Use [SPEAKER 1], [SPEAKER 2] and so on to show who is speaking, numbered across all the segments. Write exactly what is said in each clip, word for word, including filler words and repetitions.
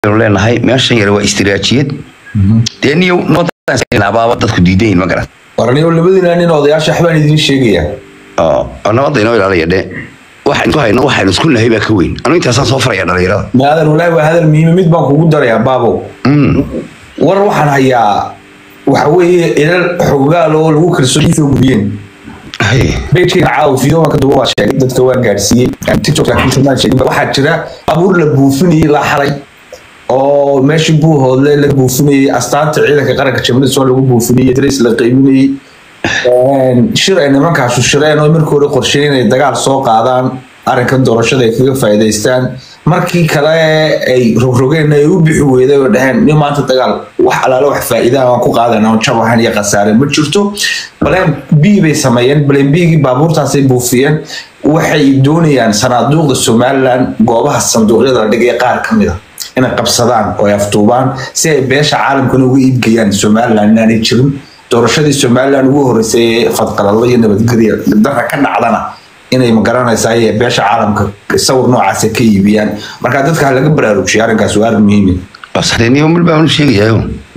[SPEAKER 1] لنا هاي ماشي يروى استراتيجية لأني نقطة أبغى أضغط كديدين ما قرأت.
[SPEAKER 2] وراني ولا بدنا أن نوضي عشان حبان يدين شيء
[SPEAKER 1] آه أنا وضي نويل على يده واحد واحد واحد نسكن هيبة كوين أنا أنت أساس صفر يا دليرة.
[SPEAKER 2] هذا ولا وهذا المهم ميت بانك وقدر يا بابو. أمم. وروحنا هيا وحوي إلى الحقوق لو الوكر سوي في بين.
[SPEAKER 1] هي.
[SPEAKER 2] بيتي عاو في يوم كده واش يعني دت كوان جالسين يعني تيجي تلاقي شو ما شيء واحد كذا أبور لبوفني لا حري. أو ماشي بوه هذا اللي بوفني أستعد عيدك قرقة كمل سؤال اللي بوفني يدرس لقيمني. شراء إنما كعشو شراء إنه يمركوا قرشين يدقع السوق هذا أركض دورشة ذيك فايدة يستان مركي كلا أي رجوجين يوبيعوا إذا ودهن يوم ما تدقع وحلا لو فائدة وكو قاعد أنا وشبه هني قصار بتشوفته بلام بي بيسمين بلام بيجي بابور تاسي بوفيان وحي دونيان صنادوق السومالان جوابها الصندوق هذا دقيقة قار كمية هنا قبصدان ويفتوبان سي بيش عالم كانوا يبقيان السومالان ناني تشرم doorashadii Soomaaliland ugu horeysay fadqalada iyo nabadgelyada dadka ka dhacdana inay ma garanaysaa beesha caalamka sawir noocaas ka iibiyaan marka dadka laga baraarujiyo arrinkaas waa arrin muhiim ah
[SPEAKER 1] asxaabni oo meel baan sheegayaa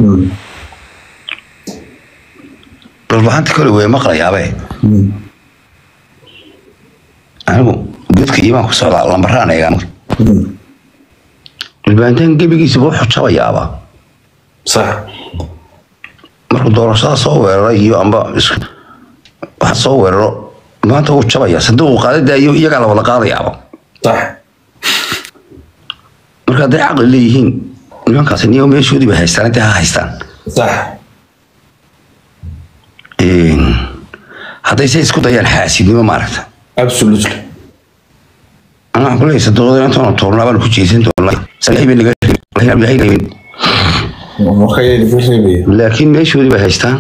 [SPEAKER 1] dalbaanta kale way maqlayaabay anigu dadka iimaan ku socda lambaraan eegan dalbaantan gabigiisa wuxuu jabayaaba
[SPEAKER 2] sax
[SPEAKER 1] marka doorashada soo weeraray iyo amba waxa soo weeraro maanta uu jabaya sanduuq qaadada iyo iyaga la wada qaadayaaba
[SPEAKER 2] sax
[SPEAKER 1] marka day aqal leeyihiin nimankaas niyo meeshoodii ba haystaan inta haystaan
[SPEAKER 2] sax
[SPEAKER 1] ee haday say isku dayaan xaasidnimo maaragta
[SPEAKER 2] absolutely
[SPEAKER 1] ana waxaan leeyahay sanduuqda inta aan toornaa baan ku jeesan doonaa saaxiibay naga leeyahay لكن ما يشوفي بهايستان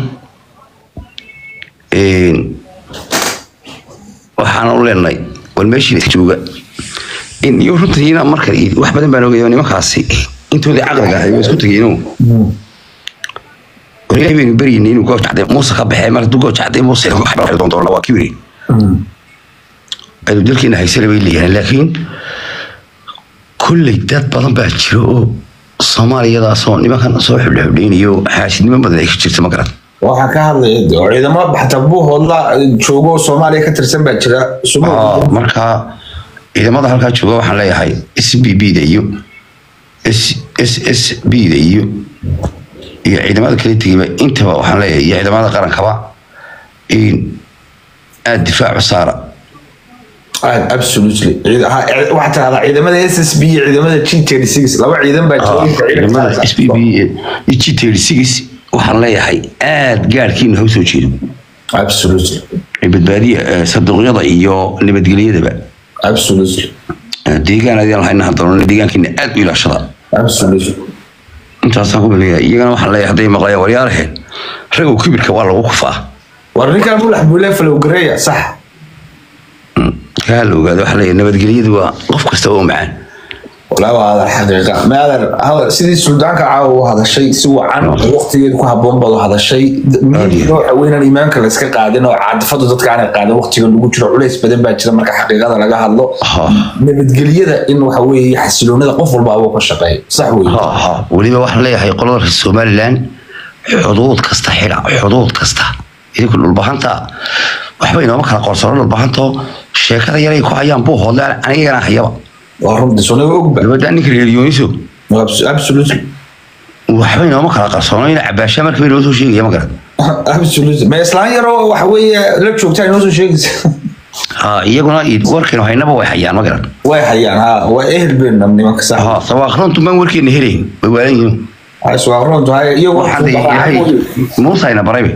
[SPEAKER 1] waxaan u leenahay wal meeshii jooga in iyo runtiina marka wax badan baan ogaayay nimankaasi intooda aqliga ay isku tageeno wariyahay inuu bariin inuu goob jacday Muuse ka baxay mar dugo jacday Muuse wax baa doon doona waa kibiri ay dalkiina haysan bay leeyahay laakiin kulli dad badan baa jiro Soomaaliya soo nimankan soo xubxubeynayo xaasidnimo badan ay jirto ma garan
[SPEAKER 2] waxa ka hadlay ciidamo baxta buu hoola joogo Soomaaliya ka tirsan baa jira
[SPEAKER 1] marka ciidamada halka jooga waxaan leeyahay S B B da iyo S S B da iyo iyo ciidamada kale tigiba intaba waxaan leeyahay ciidamada qarankaba in aad difaac saara
[SPEAKER 2] absolutely waxta hada ciidamada S S B ciidamada G thirty-six laba ciidan baa jooga
[SPEAKER 1] ciidamada S B B iyo G thirty-six waxaan leeyahay aad gaarkiina hoos soo jeedo
[SPEAKER 2] absolutely
[SPEAKER 1] badbaadiye saduqyada iyo nabadgelyada
[SPEAKER 2] absolutely
[SPEAKER 1] deegaanadii aan hayna hadalno deegaankiina aad u ilaashada
[SPEAKER 2] absolutely
[SPEAKER 1] intaas aan ku leeyahay iyagana waxaan leeyahay haday maqlayaan waryaareen rago kibirka waa lagu kufaa
[SPEAKER 2] warninka mulax buule falow gareeya sax
[SPEAKER 1] قالوا قالوا حلي نبتقليد وقف كستوى معان
[SPEAKER 2] ولا هذا الحقيقة ما هذا هذا سيدي السودان كعاو هذا الشيء سوى عن وقت يدكوا بومبا هذا الشيء من نوع وين الإيمان كلا سك قاعدين وعاد فضل تذكر عن قاعدة وقت يقولوا ترى عليس بدن بعد كذا مركز حقيقة هذا لقى الله نبتقليد إنه حوي يحسلون هذا قفل بابو الشقي صح ولا
[SPEAKER 1] ها ها ولما واحد ليه هيقولوا في الصومال الآن حدود كستحيل حدود كسته إذا كل البحنتا waxbayna ma kala qorsoon ulbahanto sheekada yaray ku hayaan buu hoolaan aniga hayaba
[SPEAKER 2] waa runtii soo ogba
[SPEAKER 1] wadani kiriyooniso
[SPEAKER 2] absolutely
[SPEAKER 1] waxbayna ma kala qorsoon in cabaasha markii loo soo sheegay ma garan
[SPEAKER 2] absolutely ma islaan yaro waxa weeye la joogtaa inoo soo sheegaysa
[SPEAKER 1] ha iyaguna id warkeen haynaba way hayaan ma garan
[SPEAKER 2] way hayaan ha waa ehel been nimanka sax
[SPEAKER 1] ha sawaaqrontu man warkeen heleen way waalayeen
[SPEAKER 2] ay sawaaqrontu hay iyagu
[SPEAKER 1] Muuse ina baray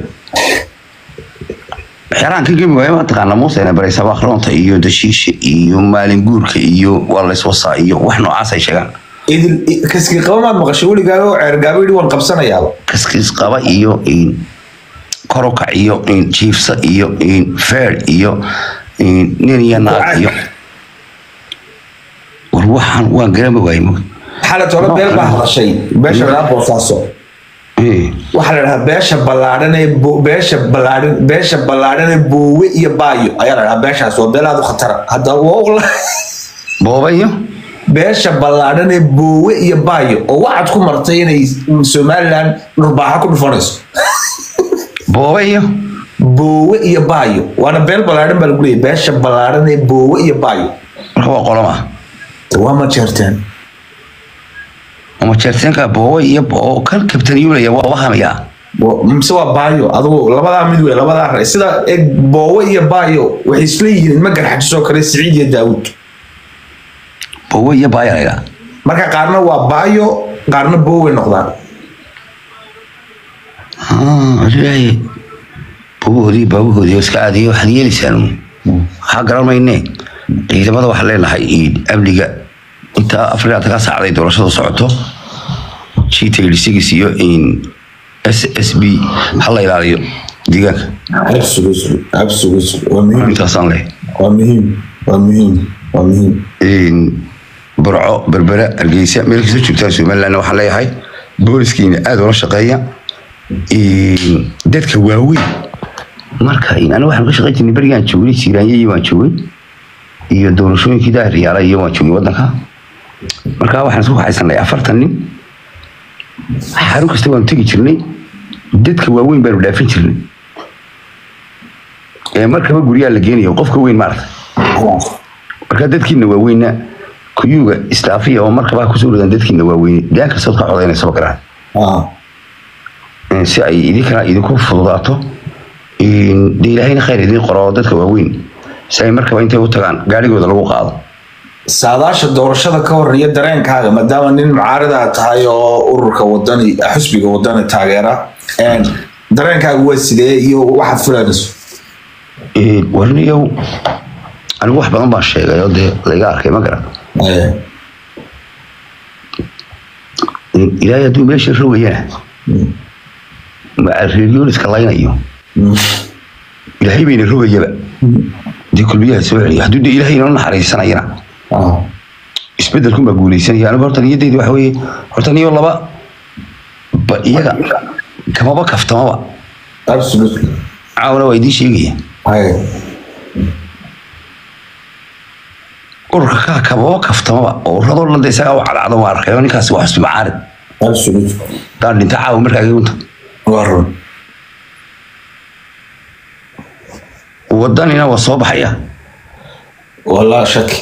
[SPEAKER 1] xiraan ka gemi way ma taqaan Muuse ina baray sawaaqronta iyo dashiisha iyo maalin guurka iyo wala iswasa iyo wax noocaas ay sheegaan
[SPEAKER 2] idil kaskii qaba ma maqashay waligaa oo ceergaabay wan qabsanayaaba
[SPEAKER 1] kaskii qaba iyo in koroka iyo in chiefsa iyo in fair iyo in niyana iyo war waxaan waan garan waayay
[SPEAKER 2] xalad hore beel baa hadashay beesha la boosaaso waxa la dhahaa beesha ballaaran ee beesha ballaaran beesha ballaaran ee boowe iyo baayo ayaa la dhahaa beeshaas oo beelaad u khatar hadda waa
[SPEAKER 1] boobayo
[SPEAKER 2] beesha ballaadhan ee boowe iyo baayo oo waxaad ku martay inay Somaliland nurbaaxa ku dhufanayso
[SPEAKER 1] boowe iyo
[SPEAKER 2] boowe iyo baayo waana beel ballaadhan baa lagu leeyahay beesha ballaadhan ee boowe iyo baayo
[SPEAKER 1] marka waa qolama
[SPEAKER 2] waa ma jeerteen
[SPEAKER 1] ama jeerteenka boowe iyo oo kan kabtan yuulaya waa wahamaya
[SPEAKER 2] mise waa baayo adigu labadaa mid wey labadaa ray sida eg boowe iyo baayo waxay isla yihiin ma garxajisoo kale Siciid iyo Daawud
[SPEAKER 1] boowe iyo baayo ayda
[SPEAKER 2] marka qaarna waa baayo qaarna boowe noqdaan
[SPEAKER 1] ah ilaahay boowe boowe iska aadiyo waxaan yeelisaan waxa garanayne ciidamada waxa leenahay amniga inta Afrika ka saacday doorashada socoto G T six iyo in S S B hal ilaaliyo digaag
[SPEAKER 2] absolutely absolutely waa muhiim
[SPEAKER 1] intaasaan leh
[SPEAKER 2] waa muhiim waa muhiim waa muhiim
[SPEAKER 1] in burco berbera Hargeysa meel kasta joogtaa Somaliland waxa leeyahay booliskiina aad ula shaqeeya in dadka waaweyn marka in ana waxaan ka shaqeynay barigaan joogay Siiraanyay waan joogay iyo doorashooyinkii daariyada iyo waan joogay wadanka marka waxaan soo haysanay afartan nin xarun kasta waan tagi jirnay dadka waaweyn baan u dhaafin jirnay ee markaba guriga la geenayo qofka weyn maarta marka dadkiina waaweyna kuyuga istaafiya oo markaba ku soo ridaan dadkiina waaweyn daanka soo ka codeynaysa bakaraan ah si ay idinka idinku fududaato in ilaahay khayr idin qoro dadka waaweyn si ay markaba intay u tagaan gaarigooda lagu qaado
[SPEAKER 2] saadaasha doorashada ka hor iyo dareenkaaga maadaama nin mucaarada tahay oo ururka wadani xisbiga wadani taageera een dareenkaaga waa sidee iyo waxa filanayso
[SPEAKER 1] ee warniyo anigu wax badan baan sheegay oo de laga arkay ma garan ee ilaahay hadduu meesha rogayana ma arreeyo iska laynayo ilaahay bayna rogayaba dii kulmiyaha soo celiya hadduu de ilaahay inoo naxariisanayana ah isbedel kuma guuleysanaya anigu horta niyadeedu waxa weeye horta niyo laba ba iyaga kamaba kaftamaba
[SPEAKER 2] absolutely
[SPEAKER 1] caawna waa idin sheegaya
[SPEAKER 2] ay
[SPEAKER 1] urka ka kamaba kaftamaba oo rado la deesaga wax cadcado ma arkayo ninkaas wax isma caarid
[SPEAKER 2] absolutely
[SPEAKER 1] daan inta caaw markaa ay unta
[SPEAKER 2] warro
[SPEAKER 1] wadanina waa soo baxaya
[SPEAKER 2] wala shaki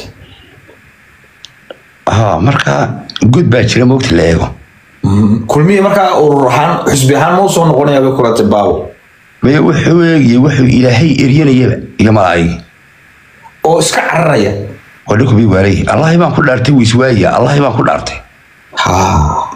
[SPEAKER 1] ها مركا جود باجر موقت لايغو
[SPEAKER 2] كل مية مركا ورحان حسبيان مو سو نقونيا بي كلا تباو
[SPEAKER 1] ما وحو ويغي وحو الهي ارينيا يا ماي
[SPEAKER 2] او اسكا عرريا
[SPEAKER 1] ودك بي واري الله يبان ku dhaartay wiswaaya الله يبان ku dhaartay
[SPEAKER 2] ha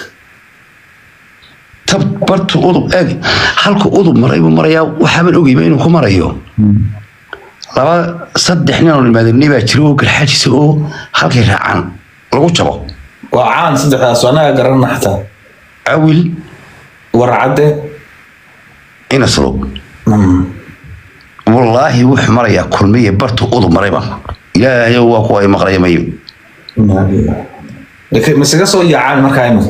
[SPEAKER 1] tab bartu udub eeg halka udub maray maraya waxa ban ogeyba inuu ku marayo laba saddex nin oo ilmaadnimo baa jiro garxaajis oo halkay raacaan lagu jabo
[SPEAKER 2] waa caan saddexdaas anaga garan xataa
[SPEAKER 1] awil
[SPEAKER 2] warcade
[SPEAKER 1] ina soo wallahi wax maraya kulmiye bartu udub maray baan ilaahay waa ku ay maqlaymayo
[SPEAKER 2] laakiin masaga soo yaacaan markaa inu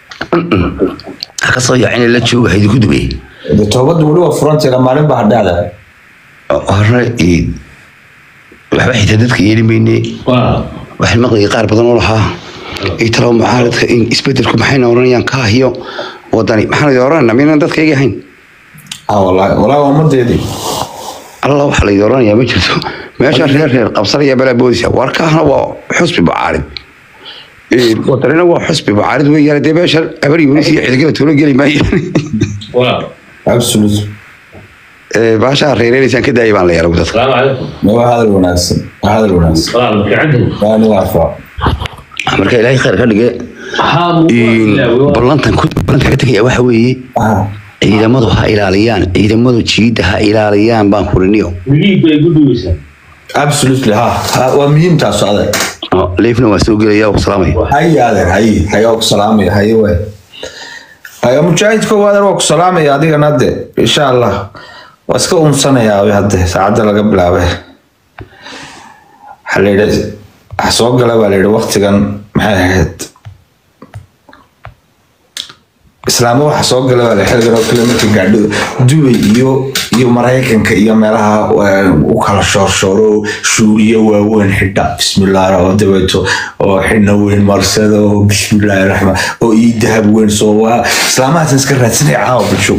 [SPEAKER 1] ka soo yaacin la joogo haydi ku dubay
[SPEAKER 2] toobadu wali waa frontiga maalin baa dhacda
[SPEAKER 1] horna ee waxba xitaa dadka yeelimeynay waxa maqlay qaar badan oo lahaa ee talo mucaaradka in isbedelku maxay oranayaan ka hiyo wadani maxay oranayaan minan dadka iga hayn
[SPEAKER 2] ah wallahi wallahi waa madeedi
[SPEAKER 1] الله waxa la oranaya ma jirto meesha reer reer qabsanaya bala boodisa warkaana waa xusbi mucaarad ee wadanina waa xusbi mucaarad way yaray meesha abari wisi cidga tolo gali maayeen
[SPEAKER 2] waa absolutely
[SPEAKER 1] باشا ريرين كان كده يبان لي رغدت
[SPEAKER 3] السلام عليكم
[SPEAKER 2] ما هذا المناسب هذا المناسب
[SPEAKER 3] السلام عليكم
[SPEAKER 2] انا وعفا
[SPEAKER 1] marka ilaahay khayr ka dhigay ballantan ku ballantan ka tagay waxa weeye ciidamadu ha ilaaliyaan ciidamadu jiida ha ilaaliyaan baan kuriniyo
[SPEAKER 3] wili bay gudubeysaa
[SPEAKER 2] absolutely ha waa muhiim taas aday
[SPEAKER 1] leefna waa soo gelaya oo salaamay
[SPEAKER 2] hay adeer hay hay oo salaamay hay way hay mujaahid ko wadan oo salaamay adiga nade insha Allah waska umsanaya hadda saacada laga bilaabay xaleeyay soo gala waleeyay waqtigan maxay ahayd islaamo waxa soo galay wala xilligan oo kale markii gaadho Dubai iyo iyo Mareykanka iyo meelaha u kala shoorshoro shuuriyo waaweyn xidha bismillaah oo dabeeto oo xidhna weyn marsado bismillaahir rahmaan oo ii dahab weyn soo waa islaamahaas iska raadsanay caawa bulsho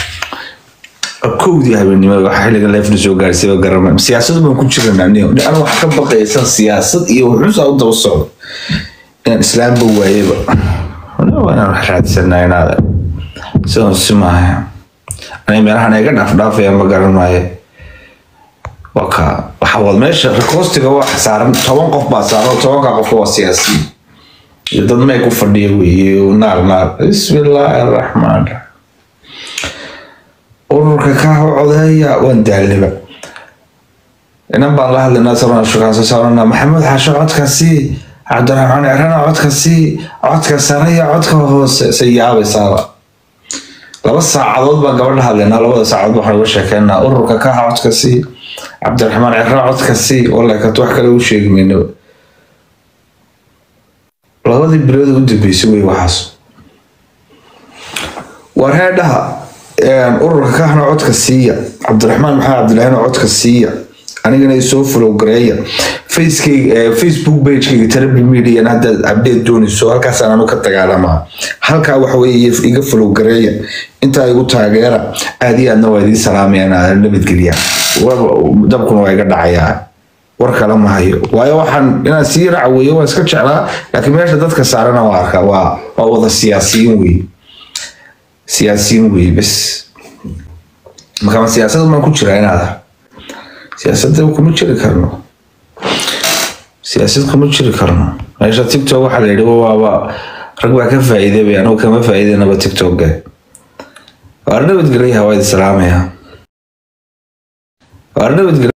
[SPEAKER 2] كودي هبني ما حيل قال يفنس وقارسي وقرم سياسة ما كنت شغلنا نيو أنا وحكم بقى إنسان سياسة يوحوس أو توصل يعني إسلام بوعي بقى أنا وأنا راح أتسنى هذا سو سماه أنا مرة أنا قاعد أفضل في أم بقرن معي وكا وحاول ماشي ركوستي هو صار طبعا قف بصار طبعا قف هو سياسي يضل ما يكون فردي ونار نار بسم الله الرحمن الرحيم ururka ka codaya waan daalaba inaan baan la hadlaynaa sabana shaqada saarana maxamed xasho codkaasi cabdiraxmaan erana codkaasi codka saraya codka hoose siyaabo saaba laba saacadood baan gabadha hadlaynaa labada saacadood waxaan uga sheekeynaa ururka ka codkaasi cabdiraxmaan erana codkaasi wallahi ka wax kale u sheegmayno labadii bilood u dambeysay way waxaas warheedaha ururka ka hana codka siiya cabdiraxmaan maxaa cabdilaahin codka siiya anigana soo follow gareeya Facebook page-kayga Therapy Media hadda update doonayso halkaas aan ka dagaalamaa halka wax weeye iga follow gareeya inta igu taageera aad iyo aadna waa idin salaamayna nabadgelya dabkuna waa iga dhacayaa war kale ma hayo waayo waxaan inaan sii raacayo waa iska jeclaa laakiin meesha dadka saarana waa arkaa waa waa wada siyaasiyiin weey siyaasiyiin weey bas marka siyaasadda ma ku jira inaad siyaasadda kuma jiri karno siyaasadda kuma jiri karno meesha TikTok waxa la yiraahdo waa rag baa ka faa'iiday bay anoo kama faa'iideynaba TikTok ga warna wad galay hawayd salaamaya warna wad